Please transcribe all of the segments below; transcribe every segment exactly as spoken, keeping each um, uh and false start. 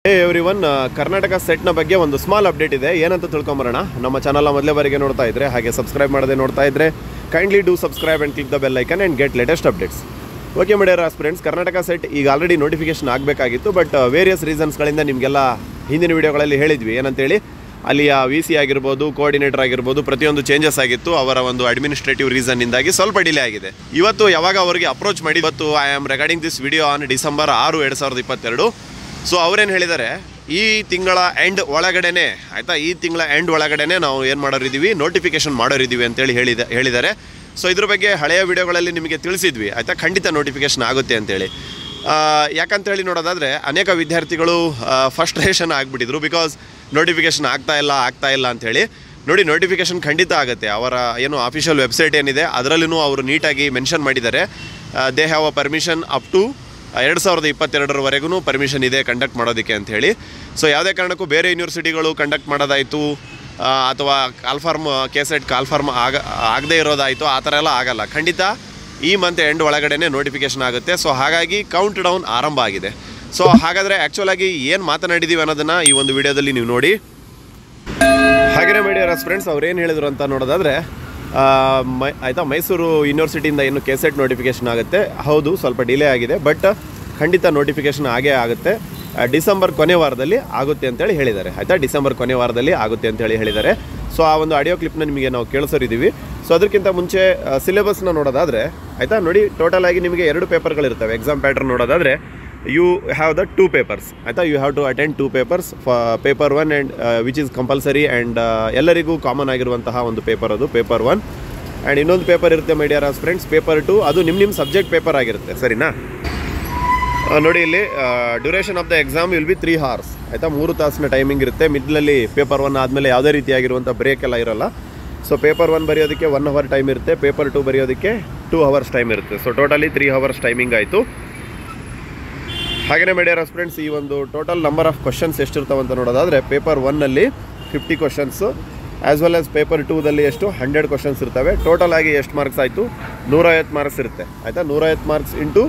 ಹೇ everyone, Karnataka ಸೆಟ್ನ ಬಗ್ಗೆ ಒಂದು small update ಇದೆ. ಏನಂತ ತಿಳ್ಕೊಂಬರೋಣ. ನಮ್ಮ ಚಾನಲ್ನ ಮೊದಲೇ ಬಾರಿಗೆ ನೋಡ್ತಾ ಇದ್ರೆ ಹಾಗೆ ಸಬ್ಸ್ಕ್ರೈಬ್ ಮಾಡದೆ ನೋಡ್ತಾ ಇದ್ರೆ kindly do subscribe and click the bell icon and get latest updates. Okay my dear friends, Karnataka SET ಈಗ ಆಲ್ರೆಡಿ ನೋಟಿಫಿಕೇಶನ್ ಆಗಬೇಕಾಗಿತ್ತು. ಬಟ್ ವೇರಿಯಸ್ ರೀಸನ್ಸ್ಗಳಿಂದ ನಿಮಗೆಲ್ಲ ಹಿಂದಿನ ವೀಡಿಯೋಗಳಲ್ಲಿ ಹೇಳಿದ್ವಿ. ಏನಂತೇಳಿ ಅಲ್ಲಿಯ ವಿ ಸಿ ಆಗಿರ್ಬೋದು, ಕೋಆರ್ಡಿನೇಟರ್ ಆಗಿರ್ಬೋದು, ಪ್ರತಿಯೊಂದು ಚೇಂಜಸ್ ಆಗಿತ್ತು. ಅವರ ಒಂದು ಅಡ್ಮಿನಿಸ್ಟ್ರೇಟಿವ್ ರೀಸನ್ನಿಂದಾಗಿ ಸ್ವಲ್ಪ ಡಿಲೇ ಆಗಿದೆ. ಇವತ್ತು ಯಾವಾಗ ಅವರಿಗೆ ಅಪ್ರೋಚ್ ಮಾಡಿ, ಇವತ್ತು I am recording this video on December ಆರು ಎರಡು ಸಾವಿರದ ಇಪ್ಪತ್ತೆರಡು. ಸೊ ಅವರೇನು ಹೇಳಿದ್ದಾರೆ, ಈ ತಿಂಗಳ ಎಂಡ್ ಒಳಗಡೆನೆ ಆಯಿತಾ, ಈ ತಿಂಗಳ ಎಂಡ್ ಒಳಗಡೆನೆ ನಾವು ಏನು ಮಾಡೋರಿದ್ದೀವಿ, ನೋಟಿಫಿಕೇಶನ್ ಮಾಡೋರಿದ್ದೀವಿ ಅಂತೇಳಿ ಹೇಳಿದ ಹೇಳಿದ್ದಾರೆ ಸೊ ಇದ್ರ ಬಗ್ಗೆ ಹಳೆಯ ವಿಡಿಯೋಗಳಲ್ಲಿ ನಿಮಗೆ ತಿಳಿಸಿದ್ವಿ ಆಯಿತಾ, ಖಂಡಿತ ನೋಟಿಫಿಕೇಶನ್ ಆಗುತ್ತೆ ಅಂತೇಳಿ. ಯಾಕಂತೇಳಿ ನೋಡೋದಾದರೆ ಅನೇಕ ವಿದ್ಯಾರ್ಥಿಗಳು ಫಸ್ಟ್ರೇಷನ್ ಆಗಿಬಿಟ್ಟಿದ್ರು. ಬಿಕಾಸ್ ನೋಟಿಫಿಕೇಶನ್ ಆಗ್ತಾ ಇಲ್ಲ ಆಗ್ತಾ ಇಲ್ಲ ಅಂಥೇಳಿ. ನೋಡಿ, ನೋಟಿಫಿಕೇಶನ್ ಖಂಡಿತ ಆಗುತ್ತೆ. ಅವರ ಏನು ಅಫಿಷಿಯಲ್ ವೆಬ್ಸೈಟ್ ಏನಿದೆ ಅದರಲ್ಲೂ ಅವರು ನೀಟಾಗಿ ಮೆನ್ಷನ್ ಮಾಡಿದ್ದಾರೆ. They have a permission up to ಎರಡು ಸಾವಿರದ ಇಪ್ಪತ್ತೆರಡರವರೆಗೂ ಪರ್ಮಿಷನ್ ಇದೆ ಕಂಡಕ್ಟ್ ಮಾಡೋದಕ್ಕೆ ಅಂಥೇಳಿ. ಸೊ ಯಾವುದೇ ಕಾರಣಕ್ಕೂ ಬೇರೆ ಯೂನಿವರ್ಸಿಟಿಗಳು ಕಂಡಕ್ಟ್ ಮಾಡೋದಾಯಿತು ಅಥವಾ ಕಾಲ್ಫಾರ್ಮ್ ಕೆಸೆಟ್ ಕಾಲ್ಫಾರ್ಮ್ ಆಗ ಆಗದೇ ಇರೋದಾಯಿತು, ಆ ಥರ ಎಲ್ಲ ಆಗಲ್ಲ. ಖಂಡಿತ ಈ ಮಂತ್ ಎಂಡ್ ಒಳಗಡೆ ನೋಟಿಫಿಕೇಶನ್ ಆಗುತ್ತೆ. ಸೊ ಹಾಗಾಗಿ ಕೌಂಟ್ ಡೌನ್ ಆರಂಭ ಆಗಿದೆ. ಸೊ ಹಾಗಾದರೆ ಆ್ಯಕ್ಚುಲಾಗಿ ಏನು ಮಾತನಾಡಿದ್ದೀವಿ ಅನ್ನೋದನ್ನು ಈ ಒಂದು ವಿಡಿಯೋದಲ್ಲಿ ನೀವು ನೋಡಿ. ಹಾಗೆಯೇ ಮೀಡಿಯಾ ಫ್ರೆಂಡ್ಸ್ ಅವ್ರು ಏನು ಹೇಳಿದ್ರು ಅಂತ ನೋಡೋದಾದರೆ, ಮೈ ಆಯಿತಾ ಮೈಸೂರು ಯೂನಿವರ್ಸಿಟಿಯಿಂದ ಏನು ಕೆಸೆಟ್ ನೋಟಿಫಿಕೇಷನ್ ಆಗುತ್ತೆ. ಹೌದು, ಸ್ವಲ್ಪ ಡಿಲೇ ಆಗಿದೆ, ಬಟ್ ಖಂಡಿತ ನೋಟಿಫಿಕೇಷನ್ ಆಗೇ ಆಗುತ್ತೆ. ಡಿಸೆಂಬರ್ ಕೊನೆ ವಾರದಲ್ಲಿ ಆಗುತ್ತೆ ಅಂತೇಳಿ ಹೇಳಿದ್ದಾರೆ ಆಯಿತಾ. ಡಿಸೆಂಬರ್ ಕೊನೆ ವಾರದಲ್ಲಿ ಆಗುತ್ತೆ ಅಂತೇಳಿ ಹೇಳಿದ್ದಾರೆ. ಸೊ ಆ ಒಂದು ಆಡಿಯೋ ಕ್ಲಿಪ್ನ ನಿಮಗೆ ನಾವು ಕೇಳಿಸೋರಿದ್ದೀವಿ. ಸೊ ಅದಕ್ಕಿಂತ ಮುಂಚೆ ಸಿಲೆಬಸ್ನ ನೋಡೋದಾದರೆ ಆಯಿತಾ, ನೋಡಿ ಟೋಟಲ್ ಆಗಿ ನಿಮಗೆ ಎರಡು ಪೇಪರ್ಗಳಿರ್ತವೆ. ಎಕ್ಸಾಮ್ ಪ್ಯಾಟರ್ನ್ ನೋಡೋದಾದರೆ you have the two papers ಆಯಿತಾ. You have to attend two papers. Paper one and which is compulsory and ಎಲ್ಲರಿಗೂ ಕಾಮನ್ ಆಗಿರುವಂತಹ ಒಂದು ಪೇಪರ್ ಅದು ಪೇಪರ್ ಒನ್. ಆ್ಯಂಡ್ ಇನ್ನೊಂದು ಪೇಪರ್ ಇರುತ್ತೆ ಮೀಡಿಯಾ ಫ್ರೆಂಡ್ಸ್, ಪೇಪರ್ ಟು. ಅದು ನಿಮ್ಮ ನಿಮ್ಮ ಸಬ್ಜೆಕ್ಟ್ ಪೇಪರ್ ಆಗಿರುತ್ತೆ, ಸರಿನಾ. ನೋಡಿ, ಇಲ್ಲಿ duration of the exam will be three hours ಆಯಿತಾ. ಮೂರು ತಾಸಿನ ಟೈಮಿಂಗ್ ಇರುತ್ತೆ. ಮಿಡ್ಲಲ್ಲಿ ಪೇಪರ್ ಒನ್ ಆದಮೇಲೆ ಯಾವುದೇ ರೀತಿಯಾಗಿರುವಂಥ ಬ್ರೇಕ್ ಎಲ್ಲ ಇರೋಲ್ಲ. ಸೊ ಪೇಪರ್ ಒನ್ ಬರೆಯೋದಕ್ಕೆ ಒನ್ ಅವರ್ ಟೈಮ್ ಇರುತ್ತೆ, ಪೇಪರ್ ಟು ಬರೆಯೋದಕ್ಕೆ ಟೂ ಅವರ್ಸ್ ಟೈಮ್ ಇರುತ್ತೆ. So totally three hours timing ಆಯಿತು. ಹಾಗೆಯೇ ಮೀಡಿಯಾ ಫ್ರೆಂಡ್ಸ್, ಈ ಒಂದು ಟೋಟಲ್ ನಂಬರ್ ಆಫ್ ಕ್ವಶನ್ಸ್ ಎಷ್ಟಿರ್ತಾವಂತ ನೋಡೋದಾದರೆ, ಪೇಪರ್ ಒನ್ನಲ್ಲಿ fifty questions as well as paper ಟೂದಲ್ಲಿ ಎಷ್ಟು ಹಂಡ್ರೆಡ್ ಕ್ವಶನ್ಸ್ ಇರ್ತವೆ. ಟೋಟಲ್ ಆಗಿ ಎಷ್ಟು ಮಾರ್ಕ್ಸ್ ಆಯಿತು, ನೂರೈವತ್ತು ಮಾರ್ಕ್ಸ್ ಇರುತ್ತೆ ಆಯಿತಾ. ನೂರೈವತ್ತು marks into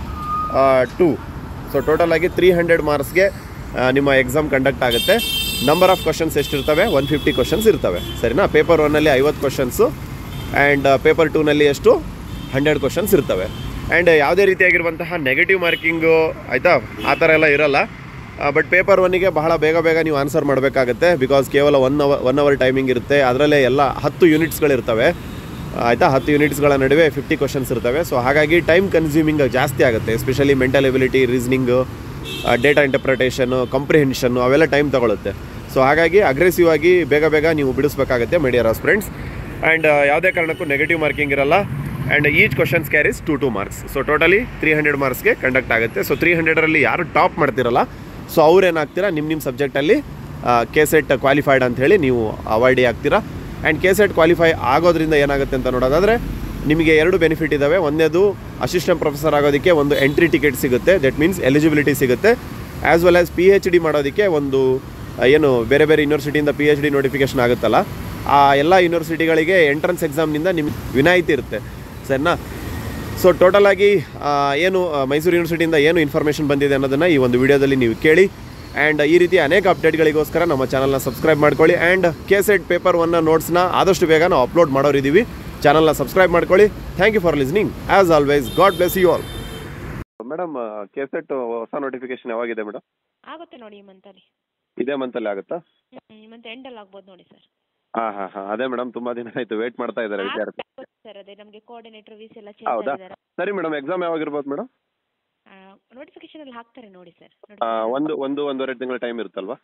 two. So total ಆಗಿ ತ್ರೀ ಹಂಡ್ರೆಡ್ ಮಾರ್ಕ್ಸ್ಗೆ ನಿಮ್ಮ ಎಕ್ಸಾಮ್ ಕಂಡಕ್ಟ್ ಆಗುತ್ತೆ. ನಂಬರ್ ಆಫ್ ಕ್ವಶನ್ಸ್ ಎಷ್ಟಿರ್ತವೆ, ಒನ್ ಫಿಫ್ಟಿ ಕ್ವಶನ್ಸ್ ಇರ್ತವೆ, ಸರಿನಾ. ಪೇಪರ್ ಒನ್ನಲ್ಲಿ ಐವತ್ತು ಕ್ವಶನ್ಸು ಆ್ಯಂಡ್ ಪೇಪರ್ ಟೂನಲ್ಲಿ ಎಷ್ಟು ಹಂಡ್ರೆಡ್ ಕ್ವಶನ್ಸ್ ಇರ್ತವೆ. ಆ್ಯಂಡ್ ಯಾವುದೇ ರೀತಿಯಾಗಿರುವಂತಹ ನೆಗೆಟಿವ್ ಮಾರ್ಕಿಂಗು ಆಯಿತಾ, ಆ ಥರ ಎಲ್ಲ ಇರೋಲ್ಲ. ಬಟ್ ಪೇಪರ್ ಒನ್ನಿಗೆ ಬಹಳ ಬೇಗ ಬೇಗ ನೀವು ಆನ್ಸರ್ ಮಾಡಬೇಕಾಗತ್ತೆ. ಬಿಕಾಸ್ ಕೇವಲ one hour one hour timing ಇರುತ್ತೆ. ಅದರಲ್ಲೇ ಎಲ್ಲ ಹತ್ತು ಯೂನಿಟ್ಸ್ಗಳಿರ್ತವೆ ಆಯಿತಾ. ಹತ್ತು ಯೂನಿಟ್ಸ್ಗಳ ನಡುವೆ ಫಿಫ್ಟಿ ಕ್ವಶನ್ಸ್ ಇರ್ತವೆ. ಸೊ ಹಾಗಾಗಿ ಟೈಮ್ ಕನ್ಸ್ಯೂಮಿಂಗ್ ಜಾಸ್ತಿ ಆಗುತ್ತೆ. Especially mental ability, reasoning, data interpretation, comprehension ಅವೆಲ್ಲ ಟೈಮ್ ತೊಗೊಳುತ್ತೆ. ಸೊ ಹಾಗಾಗಿ ಅಗ್ರೆಸಿವ್ ಆಗಿ ಬೇಗ ಬೇಗ ನೀವು ಬಿಡಿಸ್ಬೇಕಾಗತ್ತೆ ಮೀಡಿಯಾ ಫ್ರೆಂಡ್ಸ್. ಆ್ಯಂಡ್ ಯಾವುದೇ ಕಾರಣಕ್ಕೂ ನೆಗೆಟಿವ್ ಮಾರ್ಕಿಂಗ್ ಇರಲ್ಲ. And each questions carries two two marks. So totally three hundred ಮಾರ್ಕ್ಸ್ಗೆ ಕಂಡಕ್ಟ್ ಆಗುತ್ತೆ. ಸೊ ತ್ರೀ ಹಂಡ್ರೆಡರಲ್ಲಿ ಯಾರು ಟಾಪ್ ಮಾಡ್ತಿರಲ್ಲ, ಸೊ ಅವ್ರೇನಾಗ್ತೀರಾ, ನಿಮ್ಮ ನಿಮ್ಮ ಸಬ್ಜೆಕ್ಟಲ್ಲಿ ಕೆಸೆಟ್ ಕ್ವಾಲಿಫೈಡ್ ಅಂಥೇಳಿ ನೀವು ಅವಾರ್ಡಿ ಆಗ್ತೀರಾ. ಆ್ಯಂಡ್ ಕೆಸೆಟ್ ಕ್ವಾಲಿಫೈ ಆಗೋದ್ರಿಂದ ಏನಾಗುತ್ತೆ ಅಂತ ನೋಡೋದಾದರೆ, ನಿಮಗೆ ಎರಡು ಬೆನಿಫಿಟ್ ಇದ್ದಾವೆ. ಒಂದೇದು ಅಸಿಸ್ಟೆಂಟ್ ಪ್ರೊಫೆಸರ್ ಆಗೋದಕ್ಕೆ ಒಂದು ಎಂಟ್ರಿ ಟಿಕೆಟ್ ಸಿಗುತ್ತೆ, ದಟ್ ಮೀನ್ಸ್ ಎಲಿಜಿಬಿಲಿಟಿ ಸಿಗುತ್ತೆ. As well as P H D ಮಾಡೋದಕ್ಕೆ ಒಂದು ಏನು ಬೇರೆ ಬೇರೆ ಯೂನಿವರ್ಸಿಟಿಯಿಂದ ಪಿ ಎಚ್ ಡಿ ನೋಟಿಫಿಕೇಷನ್ ಆಗುತ್ತಲ್ಲ, ಆ ಎಲ್ಲ ಯೂನಿವರ್ಸಿಟಿಗಳಿಗೆ ಎಂಟ್ರೆನ್ಸ್ ಎಕ್ಸಾಮ್ನಿಂದ ನಿಮ್ಗೆ ವಿನಾಯಿತಿ ಇರುತ್ತೆ, ಸರಿನಾ. ಸೊ ಟೋಟಲ್ ಆಗಿ ಏನು ಮೈಸೂರು ಯೂನಿವರ್ಸಿಟಿಯಿಂದ ಏನು ಇನ್ಫಾರ್ಮೇಷನ್ ಬಂದಿದೆ ಅನ್ನೋದನ್ನು ಈ ಒಂದು ವಿಡಿಯೋದಲ್ಲಿ ನೀವು ಕೇಳಿ. ಆ್ಯಂಡ್ ಈ ರೀತಿ ಅನೇಕ ಅಪ್ಡೇಟ್ಗಳಿಗೋಸ್ಕರ ನಮ್ಮ ಚಾನಲ್ನ ಸಬ್ಸ್ಕ್ರೈಬ್ ಮಾಡ್ಕೊಳ್ಳಿ. ಆ್ಯಂಡ್ ಕೆಸೆಟ್ ಪೇಪರ್ ಒನ್ನ ನೋಟ್ಸ್ನ ಆದಷ್ಟು ಬೇಗ ನಾವು ಅಪ್ಲೋಡ್ ಮಾಡೋರಿದ್ದೀವಿ. ಚಾನಲ್ನ ಸಬ್ಸ್ಕ್ರೈಬ್ ಮಾಡ್ಕೊಳ್ಳಿ. Thank you for listening. As always, God bless you all. Madam, KSET ಹೊಸ ನೋಟಿಫಿಕೇಶನ್ ಯಾವಾಗಿದೆ ಮೇಡಮ್? ಆಗುತ್ತೆ ನೋಡಿ ಈ ಮಂತಲ್ಲಿ. ಇದೇ ಮಂತಲ್ಲಿ ಆಗುತ್ತಾ? ಈ ಮಂತ್ ಎಂಡಲ್ಲಿ ಆಗ್ಬೋದು ನೋಡಿ ಸರ್. ಹಾಂ ಹಾಂ ಹಾಂ ಅದೇ ಮೇಡಮ್, ತುಂಬ ದಿನ ಆಯಿತು ವೇಟ್ ಮಾಡ್ತಾ ಇದ್ದಾರೆ ವಿದ್ಯಾರ್ಥಿ. ಸರ್ ಅದೇ ನಮಗೆ ಕೋಆರ್ಡಿನೇಟರ್ ವಿ ಸಿ ಎಲ್ಲ ಚೇಂಜ್ ಹೌದಾ? ಆಗಿದ್ದಾರೆ. ಸರಿ ಮೇಡಮ್, ಎಕ್ಸಾಮ್ ಯಾವಾಗ ಇರ್ಬೋದು ಮೇಡಮ್? ನೋಟಿಫಿಕೇಶನ್ ಅಲ್ಲಿ ಹಾಕ್ತಾರೆ ನೋಡಿ ಸರ್. ಒಂದು ಒಂದು ಒಂದೂವರೆ ತಿಂಗಳ ಟೈಮ್ ಇರುತ್ತಲ್ವಾ?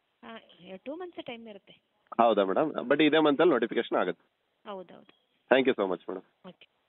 ಟೂ ಮಂತ್ಸ್ ಟೈಮ್ ಇರುತ್ತೆ. ಹೌದಾ ಮೇಡಮ್? ಬಟ್ ಇದೇ ಮಂತಲ್ಲಿ ನೋಟಿಫಿಕೇಶನ್ ಆಗುತ್ತೆ. ಹೌದೌದು. Thank you so much madam. Okay.